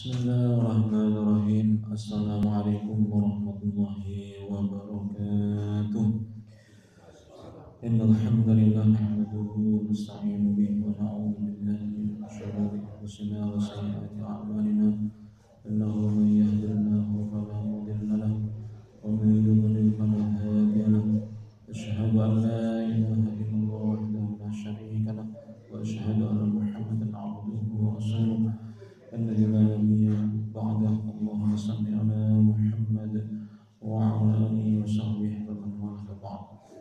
Bismillahirrahmanirrahim. Assalamualaikum warahmatullahi wabarakatuh. Innal hamdalillah nahmaduhu wa nasta'inu bihi wa na'udzu billahi min shururi anfusina wa sayyiati a'malina. Innahu man yahdihillahu fala mudilla lahu wa man yudlil fala hadiya lahu. Asyhadu an la ilaha illallah wahdahu la syarika lahu wa asyhadu anna Muhammadan 'abduhu wa rasuluh. الذي لا نبي بعده اللهم صل على محمد وعلى آله وصحبه ومن والاه بعد.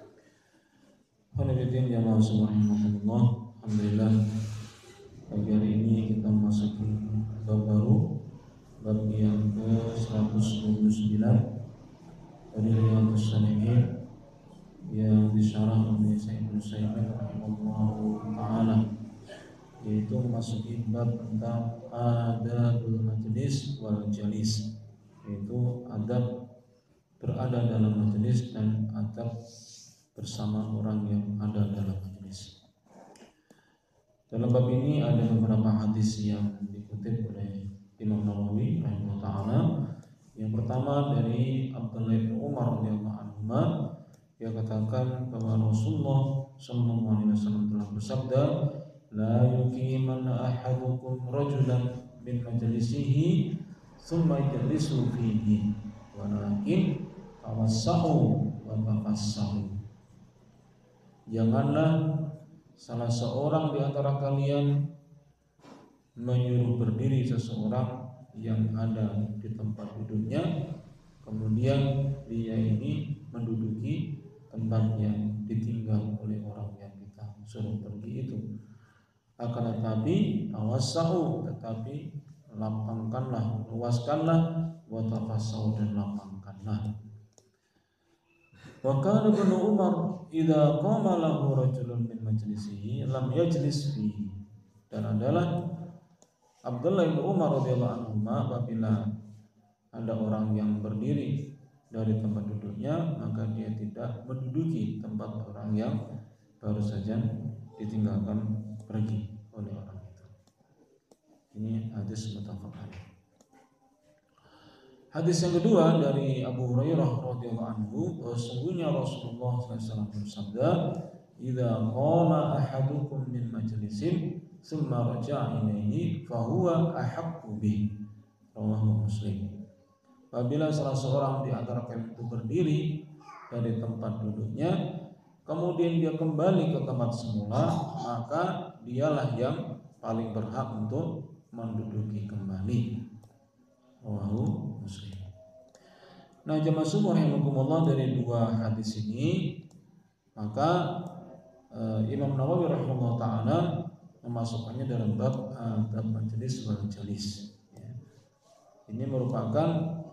Hadirin jamaah subhanallah, alhamdulillah pagi hari ini kita memasuki bab baru, bab yang ke-129 dari Riyadhus Shalihin yang disyarah oleh Syekh Ibnu Utsaimin rahimahullahu taala, yaitu memasuki bab tentang adabul majlis wal jalis, yaitu adab berada dalam majlis dan adab bersama orang yang ada dalam majlis. Dalam bab ini ada beberapa hadis yang dikutip oleh Imam Nawawi rahimahullah taala. Yang pertama dari Abdullah bin Umar radhiyallahu anhu, yang katakan bahwa Rasulullah sallallahu alaihi wasallam telah bersabda, la yuqimanna ahadukum rajulan min majlisihi thumma yajlisu fihi walakin tawassahu wa tafassahu. Janganlah salah seorang di antara kalian menyuruh berdiri seseorang yang ada di tempat duduknya, kemudian dia ini menduduki tempat yang ditinggal oleh orang yang kita suruh pergi itu. Akan tetapi tawassahu, tetapi lapangkanlah, luaskanlah, wa tafassahu, dan lapangkanlah. Wa kana Ibnu Umar idza qama lahu rajulun min majlisihi lam yajlis fihi. Dan adalah Abdullah bin Umar radhiyallahu anhu, apabila ada orang yang berdiri dari tempat duduknya, maka dia tidak menduduki tempat orang yang baru saja ditinggalkan pergi oleh orang itu. Ini hadis muttafaq alaih. Hadis yang kedua dari Abu Hurairah radhiyallahu anhu, sesungguhnya Rasulullah SAW bersabda, "Idza qama ahadukum min majlisin tsumma raja'a ilaihi fa huwa ahaqqu bih." Rawahu Muslim. Apabila salah seorang di antara kalian itu berdiri dari tempat duduknya, kemudian dia kembali ke tempat semula, maka dialah yang paling berhak untuk menduduki kembali. Rawahu Muslim. Nah, jamaah semua rahimakumullah, dari dua hadis ini maka Imam Nawawi rahimahullah taala memasukkannya dalam bab adab majlis wal jalis. Ini merupakan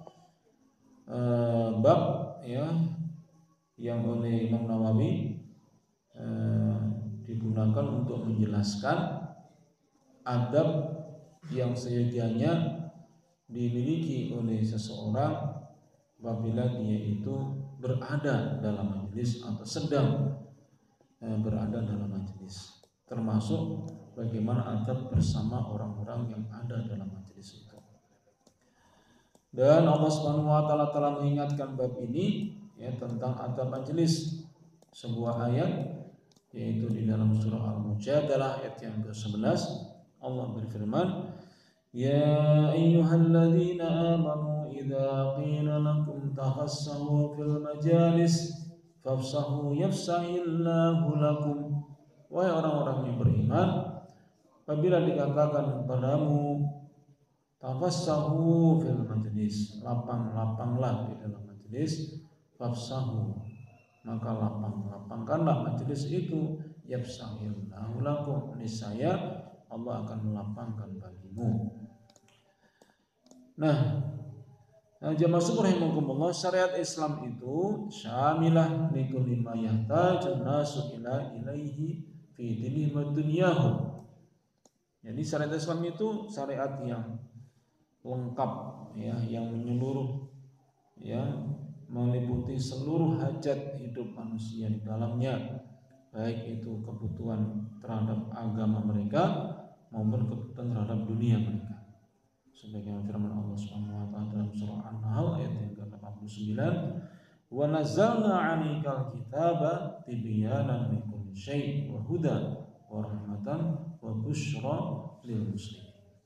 bab yang oleh Imam Nawawi digunakan untuk menjelaskan adab yang seyogianya dimiliki oleh seseorang apabila dia itu berada dalam majelis atau sedang berada dalam majelis, termasuk bagaimana adab bersama orang-orang yang ada dalam majelis itu. Dan Allah Subhanahu wa taala telah mengingatkan bab ini tentang adab majelis, sebuah ayat yaitu di dalam surah Al-Mujadalah ayat yang ke-11. Allah berfirman, "Ya ayyuhalladzina amanu idza qila lakum tafassahu fil majalis fafsahu yafsahillahu lakum." Wahai orang-orang yang beriman, apabila dikatakan kepadamu tafassahu fil majlis, lapang-lapanglah di dalam majlis, fafsahu, maka lapangkanlah majlis itu, yafsahillahu lakum, niscaya Allah akan melapangkan bagimu. Nah, jamaah subhanallahi, syariat Islam itu syamilah likulli ma yahtajun nasu ilaihi fi dinihim wa dunyahum. Jadi syariat Islam itu syariat yang lengkap, yang menyeluruh, meliputi seluruh hajat hidup manusia di dalamnya, baik itu kebutuhan terhadap agama mereka maupun kebutuhan terhadap dunia mereka. sebagaimana firman Allah Subhanahu wa taala dalam surah An-Nahl ayat yang ke-89, wa nazzalna 'alaikal kitaba tibyanan likulli syai' wa hudan wa rahmatan wa busyra lil muslimin.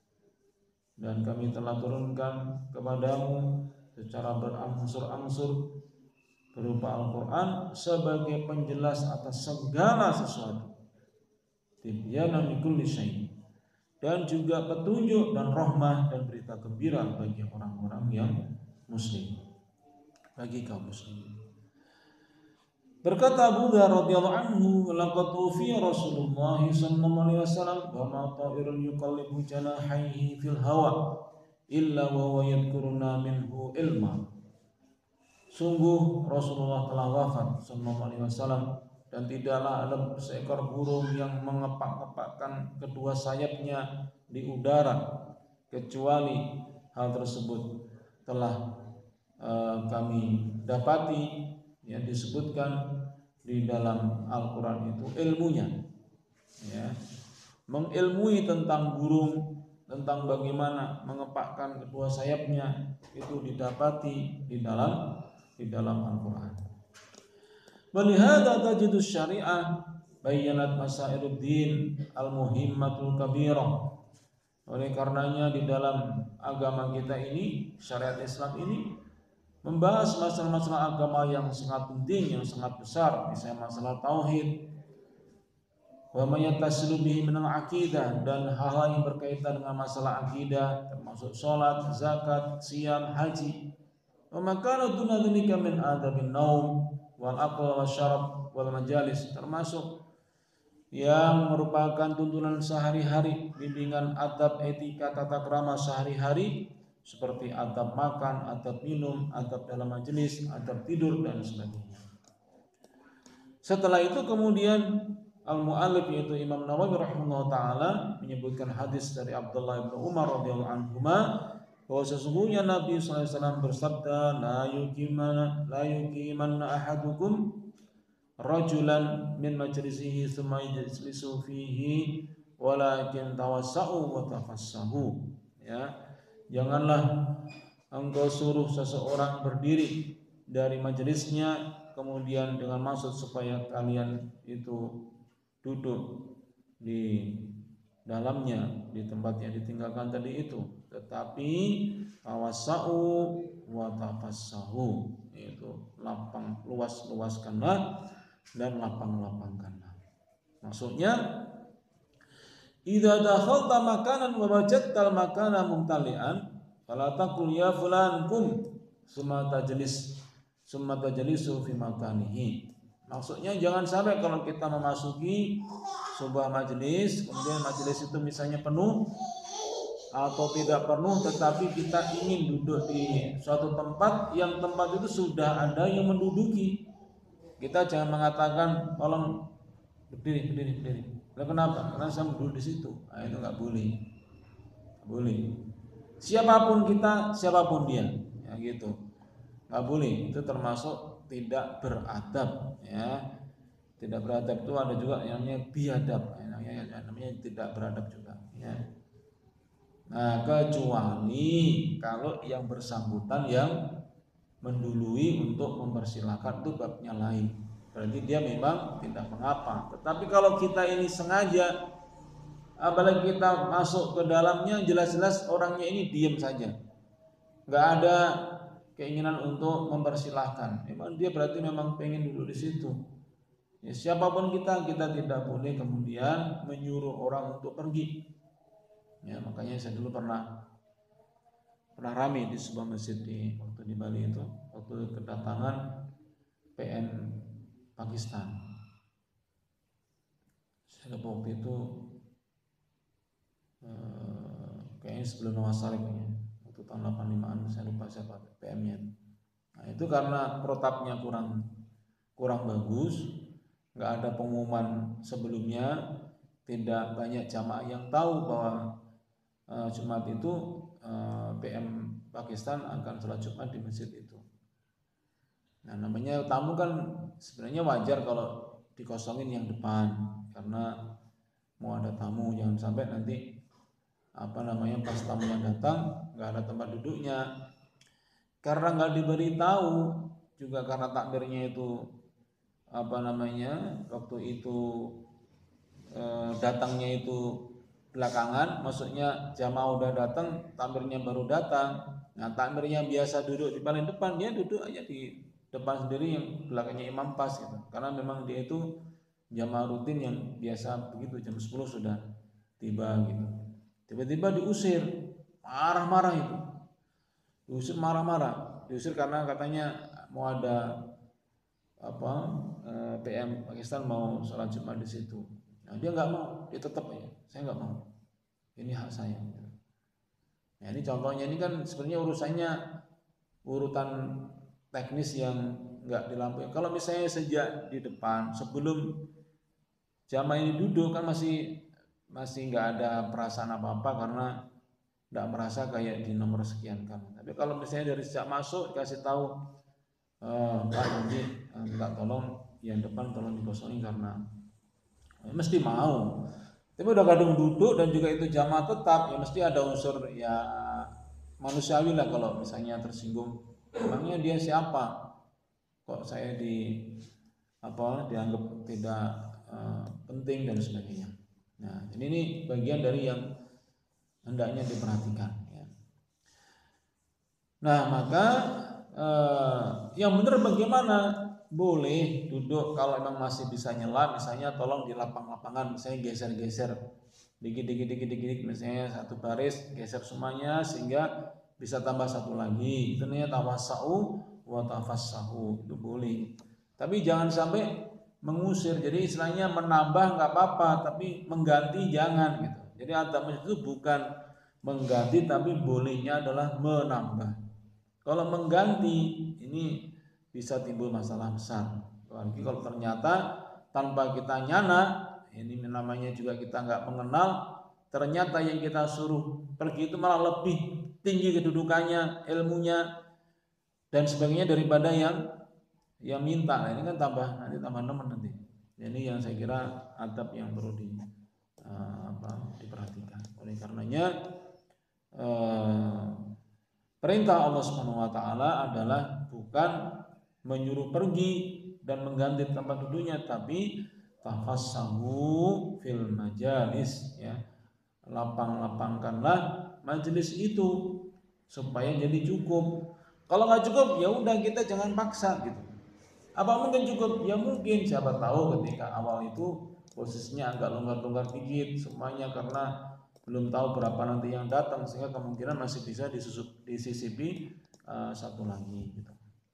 Dan kami telah turunkan kepadamu secara berangsur-angsur berupa Al-Quran sebagai penjelas atas segala sesuatu, tibyanan likulli syai', dan juga petunjuk dan rahmah dan berita gembira bagi orang-orang yang muslim, bagi kaum muslimin. Berkata Abu Dzar radhiyallahu anhu, laqad tufiya Rasulullah sallallahu alaihi wasallam wa ma ta'irun yuqallibu janahaihi fil hawa illa wa huwa yadhkuruna minhu ilma. Sungguh Rasulullah telah wafat sallallahu alaihi wasallam, dan tidaklah ada seekor burung yang mengepak-ngepakkan kedua sayapnya di udara kecuali hal tersebut telah kami dapati, yang disebutkan di dalam Al-Quran itu ilmunya, ya, mengilmui tentang burung, tentang bagaimana mengepakkan kedua sayapnya, itu didapati di dalam Al-Quran. Walihada tajidu syariah bayyanat masairuddin al-muhimmatul kabirah. Oleh karenanya di dalam agama kita ini, syariat Islam ini membahas masalah-masalah agama yang sangat penting, yang sangat besar, misalnya masalah tauhid, wa ma yattasilu bihi min al-aqidah, dan hal-hal yang berkaitan dengan masalah akidah, termasuk salat, zakat, siyam, haji. Wa ma kana duna dzalika min adabin naum wal aql wasyarab wal majalis, termasuk yang merupakan tuntunan sehari-hari, bimbingan adab, etika, tata krama sehari-hari, seperti adab makan, adab minum, adab dalam majelis, adab tidur, dan sebagainya. Setelah itu kemudian al-mu'allif, yaitu Imam Nawawi rahimahullah ta'ala, menyebutkan hadis dari Abdullah bin Umar radhiyallahu anhuma, bahwa sesungguhnya Nabi SAW bersabda, la yuqimanna ahadukum rajulan min majlisihi thumma yajlisu fihi walakin tawassau wa tafassahu. Ya, janganlah engkau suruh seseorang berdiri dari majelisnya kemudian dengan maksud supaya kalian itu duduk di dalamnya, di tempat yang ditinggalkan tadi itu, tetapi tawassau wa tafassahu, itu lapang luaskanlah dan lapang-lapangkanlah. Maksudnya, idza dakhalta makanan wa wajadtal makana mumtali'an fala taqul ya fulan kum summa tajlisu fi makanihi. Maksudnya jangan sampai kalau kita memasuki sebuah majelis, kemudian majelis itu misalnya penuh atau tidak penuh, tetapi kita ingin duduk di suatu tempat yang tempat itu sudah ada yang menduduki. Kita jangan mengatakan tolong berdiri. Lah kenapa? Karena saya duduk di situ. Nah, itu nggak boleh. Siapapun kita, siapapun dia, ya gitu. Nggak boleh. Itu termasuk tidak beradab, ya. Tidak beradab itu ada juga yang namanya biadab, namanya tidak beradab juga, ya. Nah, kecuali kalau yang bersangkutan yang mendului untuk mempersilahkan, itu babnya lain. Berarti dia memang tidak mengapa. Tetapi kalau kita ini sengaja, apalagi kita masuk ke dalamnya, jelas-jelas orangnya ini diam saja, nggak ada keinginan untuk mempersilahkan, memang dia berarti memang pengen duduk di situ. Ya, siapapun kita tidak boleh kemudian menyuruh orang untuk pergi. Ya, makanya saya dulu pernah ramai di sebuah masjid waktu di Bali itu, waktu kedatangan PM Pakistan. Saya lupa waktu itu kayaknya sebelum Nawaz Sharif, waktu tahun 85an, saya lupa siapa PM-nya. Nah, itu karena protapnya kurang bagus, nggak ada pengumuman sebelumnya, tidak banyak jamaah yang tahu bahwa Jumat itu PM Pakistan akan sholat Jumat di masjid itu. Nah, namanya tamu kan sebenarnya wajar kalau dikosongin yang depan, karena mau ada tamu, jangan sampai nanti pas tamunya datang nggak ada tempat duduknya, karena nggak diberitahu juga, karena takbirnya itu waktu itu datangnya itu belakangan, maksudnya jamaah udah datang, takmirnya baru datang. Nah, takmirnya biasa duduk di paling depan, dia duduk aja di depan sendiri, yang belakangnya imam pas gitu. Karena memang dia itu jamaah rutin yang biasa begitu, jam 10 sudah tiba gitu. Tiba-tiba diusir, marah-marah itu. Diusir marah-marah, diusir karena katanya mau ada PM Pakistan mau sholat Jumat di situ. Nah, dia nggak mau, dia tetap aja, saya nggak mau, ini hak saya. Nah, ini contohnya, ini kan sebenarnya urutan teknis yang nggak dilampaui. Kalau misalnya sejak di depan, sebelum jamaah ini duduk, kan masih nggak ada perasaan apa-apa, karena nggak merasa kayak di nomor sekian kan. Tapi kalau misalnya dari sejak masuk dikasih tahu, Pak nanti minta tolong yang depan tolong dikosongin, karena mesti mau. Tapi udah kadung duduk dan juga itu jamaah tetap, ya mesti ada unsur ya manusiawi lah. Kalau misalnya tersinggung, emangnya dia siapa kok saya dianggap tidak penting dan sebagainya. Nah, ini bagian dari yang hendaknya diperhatikan ya. Nah, maka yang benar bagaimana? Boleh duduk kalau memang masih bisa nyela, misalnya tolong di lapang-lapangan, misalnya geser-geser dikit, misalnya satu baris geser semuanya sehingga bisa tambah satu lagi. Itu namanya tawassau wa tafassahu, itu boleh. Tapi jangan sampai mengusir. Jadi istilahnya menambah nggak apa-apa, tapi mengganti jangan gitu. Jadi adab itu bukan mengganti, tapi bolehnya adalah menambah. Kalau mengganti ini bisa timbul masalah besar. Apalagi kalau ternyata tanpa kita nyana, ini namanya juga kita nggak mengenal, ternyata yang kita suruh pergi itu malah lebih tinggi kedudukannya, ilmunya dan sebagainya daripada yang minta. Nah, ini kan nanti tambah nemen nanti. Ini yang saya kira adab yang perlu diperhatikan. Oleh karenanya perintah Allah Subhanahu wa taala adalah bukan menyuruh pergi dan mengganti tempat duduknya, tapi tafassahu fil majalis ya. Lapang-lapangkanlah majelis itu supaya jadi cukup. Kalau nggak cukup ya udah, kita jangan paksa gitu. Apa mungkin cukup? Ya mungkin, siapa tahu ketika awal itu posisinya agak longgar-longgar dikit semuanya, karena belum tahu berapa nanti yang datang, sehingga kemungkinan masih bisa disisipi satu lagi gitu.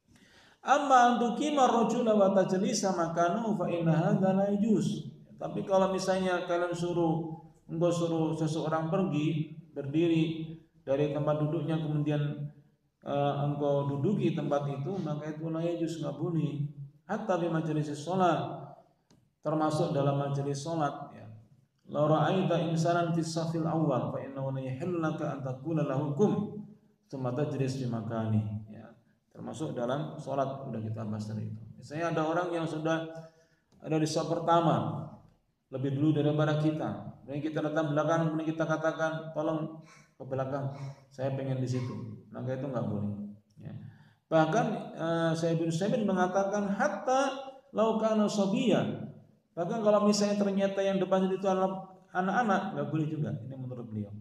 Amma antukima rajula wa tajlisa makanu fa inna hadza la yajuz. Tapi kalau misalnya kalian suruh seseorang pergi berdiri dari tempat duduknya, kemudian engkau duduki tempat itu, maka itu la yajuz, enggak boleh. Hatta di majelis salat, termasuk dalam majelis salat ya. La ra'aita insanan fi safil awal fa innahu la yahillu laka an taqula lahu kum tsumma tajlis fi makani. Termasuk dalam sholat, udah kita bahas tadi itu. Misalnya ada orang yang sudah ada di shaf pertama lebih dulu daripada kita, dan kita datang belakang, kemudian kita katakan tolong ke belakang, saya pengen di situ, maka itu nggak boleh. Ya. Bahkan saya bin Saimin mengatakan hatta laukana sobiyan, bahkan kalau misalnya ternyata yang depan itu adalah anak-anak, nggak boleh juga. Ini menurut beliau,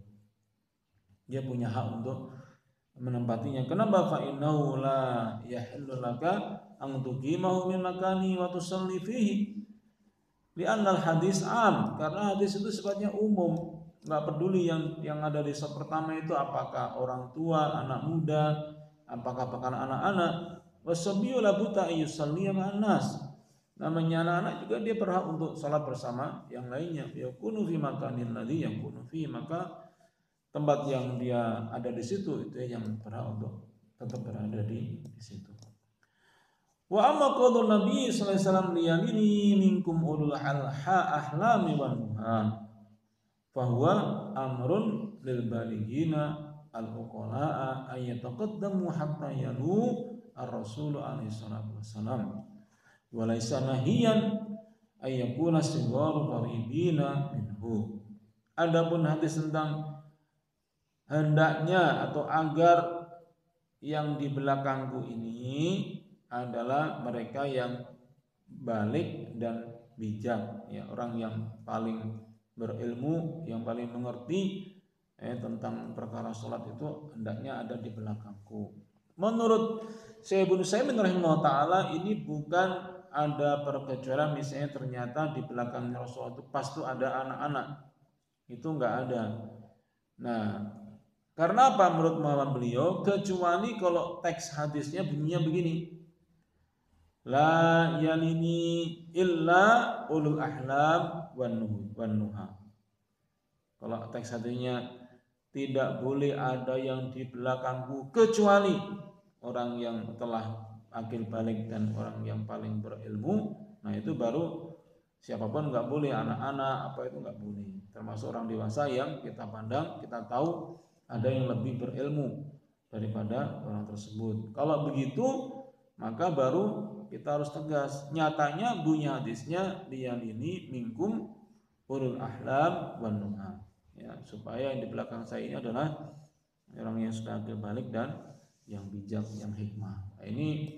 dia punya hak untuk menempatinya. Kenapa? Fa innahu la yahillu laka an tuqimahu min makani wa tusalli fihi. Li'anna al-hadis am, karena hadis itu sifatnya umum, enggak peduli yang ada di saf pertama itu apakah orang tua, anak muda, apakah anak-anak. Wasabiyyu la buta yusalli ma'an nas. Namanya anak-anak juga dia berhak untuk salat bersama yang lainnya. Yakunu fi makanin ladzi yakunu fi, maka tempat yang dia ada di situ itu yang berhak untuk tetap berada di situ. Wa amma qaulun Nabi sallallahu alaihi wasallam liyamini minkum ulul ahlami wan nuha fa huwa amrun lil balighina al uqala'a ay yataqaddamu hatta yalu ar-rasul alaihi salatu wasalam wa laysa nahiyan ay yakuna sigharu qaribina minhu. Adapun hadis tentang hendaknya atau agar yang di belakangku ini adalah mereka yang balik dan bijak, ya, orang yang paling berilmu, yang paling mengerti tentang perkara sholat itu hendaknya ada di belakangku. Menurut Syekh Ibnu Utsaimin rahimahullah taala, ini bukan ada perkecualian misalnya ternyata di belakangnya Rasulullah itu pas tuh ada anak-anak, itu enggak ada. Nah, karena apa menurut pemahaman beliau? Kecuali kalau teks hadisnya bunyinya begini, la yalini illa ulul ahlam wan nuha. Kalau teks hadisnya tidak boleh ada yang di belakangku kecuali orang yang telah akil balik dan orang yang paling berilmu. Nah itu baru, siapapun nggak boleh, anak-anak apa itu nggak boleh, termasuk orang dewasa yang kita pandang, kita tahu ada yang lebih berilmu daripada orang tersebut. Kalau begitu maka baru kita harus tegas. Nyatanya bunyi hadisnya liyal ini minkum ulul ahlam wan nuha, ya, supaya yang di belakang saya ini adalah orang yang sudah akil balik dan yang bijak, yang hikmah. Nah, ini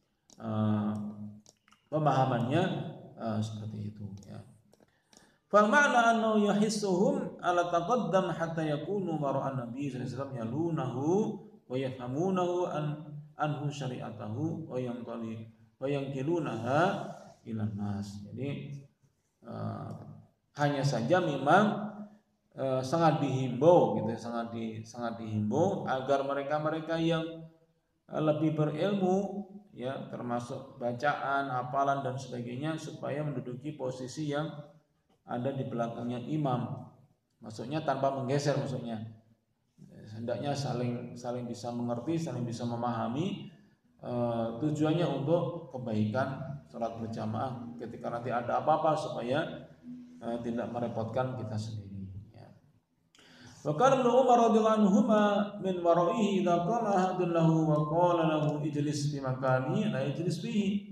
pemahamannya seperti itu, ya. Fal ma'na annahu yahissuhum ala taqaddam hatta yakunu mara'an nabi sallallahu alaihi wasallam yalunahu wa yafhamunahu anhu syari'atahu wa yanqilunaha ila nas. Jadi hanya saja memang sangat dihimbau gitu, sangat dihimbau agar mereka-mereka yang lebih berilmu, ya, termasuk bacaan, hafalan dan sebagainya, supaya menduduki posisi yang ada di belakangnya imam. Maksudnya tanpa menggeser, maksudnya hendaknya saling bisa mengerti, saling bisa memahami, tujuannya untuk kebaikan sholat berjamaah ketika nanti ada apa-apa, supaya tidak merepotkan kita sendiri, ya. Wa kana Ibnu Umar radhiyallahu anhuma min wara'ihi idza qala ahadun lahu wa qala lahu ijlis fi makani la ijlis fihi.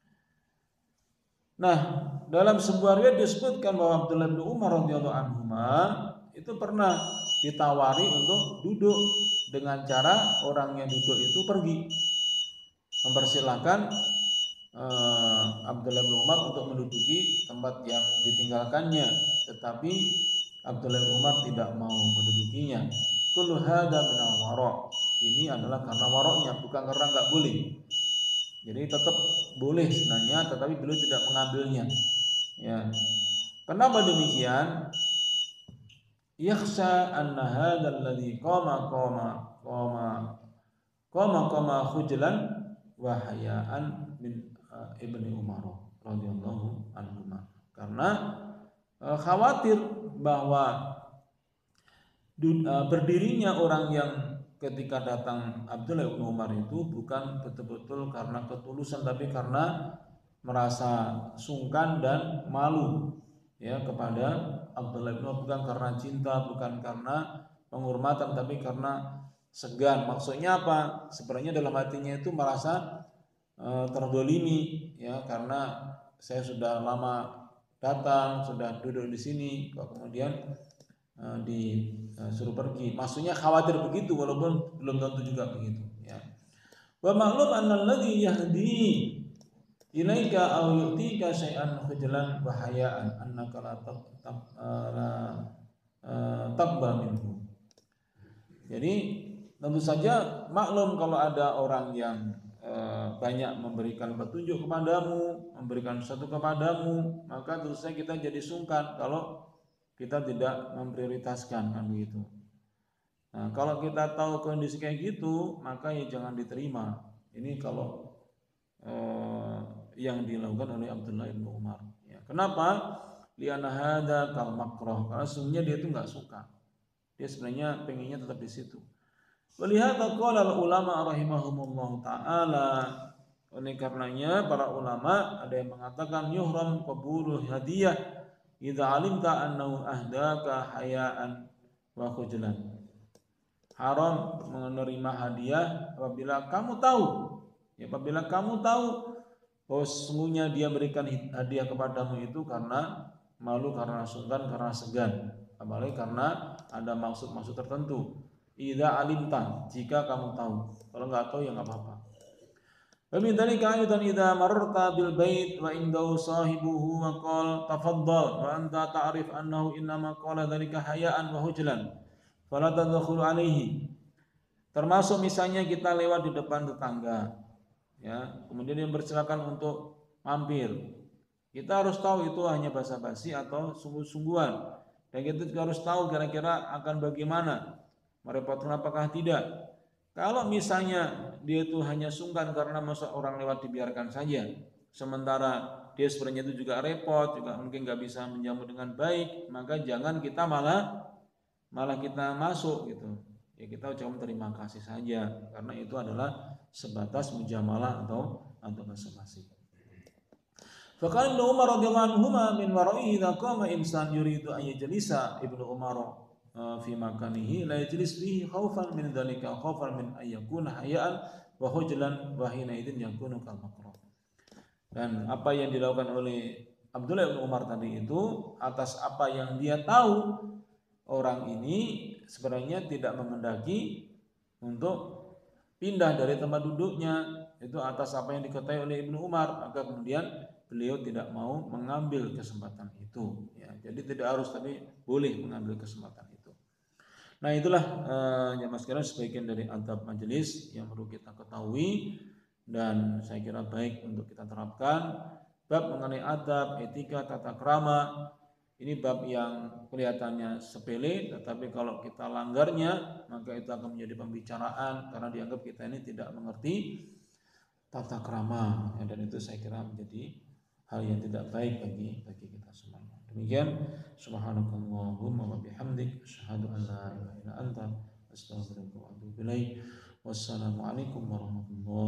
Nah, dalam sebuah riwayat disebutkan bahwa Abdullah bin Umar radhiyallahu anhuma itu pernah ditawari untuk duduk dengan cara orang yang duduk itu pergi, mempersilahkan Abdullah bin Umar untuk menduduki tempat yang ditinggalkannya, tetapi Abdullah bin Umar tidak mau mendudukinya. Kullu hadza min al-wara'. Ini adalah karena waroknya, bukan karena enggak boleh. Jadi tetap boleh sebenarnya, tetapi beliau tidak mengambilnya, ya. Kenapa demikian? Yakhsha anna hadzal ladzi qama khujlan wa hayaan min Ibni Umar radhiyallahu anhu. Karena khawatir bahwa berdirinya orang yang ketika datang Abdullah bin Umar itu bukan betul-betul karena ketulusan, tapi karena merasa sungkan dan malu, ya, kepada Abdullah bin Umar, bukan karena cinta, bukan karena penghormatan, tapi karena segan. Maksudnya apa? Sebenarnya dalam hatinya itu merasa terdolimi, ya, karena saya sudah lama datang, sudah duduk di sini, kok kemudian disuruh pergi. Maksudnya khawatir begitu, walaupun belum tentu juga begitu, ya. Wa ma'lum anna alladhi yahdi ilaika aw yu'tika syai'an khujlan wa haya'an annaka la taqbal minhu. Jadi tentu saja maklum kalau ada orang yang banyak memberikan petunjuk kepadamu, memberikan sesuatu kepadamu, maka tentu saja kita jadi sungkan kalau kita tidak memprioritaskan, kan begitu. Nah, kalau kita tahu kondisi kayak gitu, maka ya jangan diterima. Ini kalau yang dilakukan oleh Abdullah bin Umar, ya. Kenapa? Li'anna hadza kal makrah, karena sesungguhnya dia itu nggak suka. Dia sebenarnya pengennya tetap di situ. Walihada qala ulama rahimahumullah taala. Oleh karenanya para ulama ada yang mengatakan yuhram qabulul hadiyah idza alimta annahu ahdaka hayaan wa khujlan. Haram menerima hadiah apabila kamu tahu, ya, apabila kamu tahu bahwa sesungguhnya dia berikan hadiah kepadamu itu karena malu, karena sungkan, karena segan, apalagi karena ada maksud-maksud tertentu. idza alimta, jika kamu tahu. Kalau enggak tahu ya enggak apa-apa. Wa min dzalika aidan idza mararta bil bait wa indahu sahibuhu wa qala tafaddal wa anta ta'rif annahu innama qala dzalika hayaan wa hujlan fala tadkhul alaihi. Termasuk misalnya kita lewat di depan tetangga, ya, kemudian dia bersilakan untuk mampir. Kita harus tahu itu hanya basa-basi atau sungguh-sungguhan, dan kita juga harus tahu kira-kira akan bagaimana, merepotkan apakah tidak. Kalau misalnya dia itu hanya sungkan karena masa orang lewat dibiarkan saja, sementara dia sebenarnya itu juga repot, juga mungkin nggak bisa menjamu dengan baik, maka jangan kita malah kita masuk gitu. Ya kita ucapkan terima kasih saja, karena itu adalah sebatas mujamalah atau basa-basi. Faqala Ibnu Umar radhiyallahu anhuma min wara'ihi idza qama insan yuridu an yajlisa Ibnu Umar fi makanihi la yajlis fihi khaufan min dzalika khaufan min ay yakuna hayaan wa hujlan wa hina idzin yakunu kal makruh. Dan apa yang dilakukan oleh Abdullah bin Umar tadi itu atas apa yang dia tahu orang ini sebenarnya tidak menghendaki untuk pindah dari tempat duduknya, itu atas apa yang diketahui oleh Ibnu Umar, maka kemudian beliau tidak mau mengambil kesempatan itu, ya. Jadi tidak harus, tapi boleh mengambil kesempatan itu. Nah itulah jamaah sekalian sebagian dari adab majelis yang perlu kita ketahui dan saya kira baik untuk kita terapkan. Bab mengenai adab, etika, tata krama, ini bab yang kelihatannya sepele, tetapi kalau kita langgarnya maka itu akan menjadi pembicaraan karena dianggap kita ini tidak mengerti tata krama, ya, dan itu saya kira menjadi hal yang tidak baik bagi kita semuanya. Demikian, subhanakallahumma wa bihamdik asyhadu an la ilaha illa anta astaghfiruka wa atubu ilaik. Wassalamualaikum warahmatullahi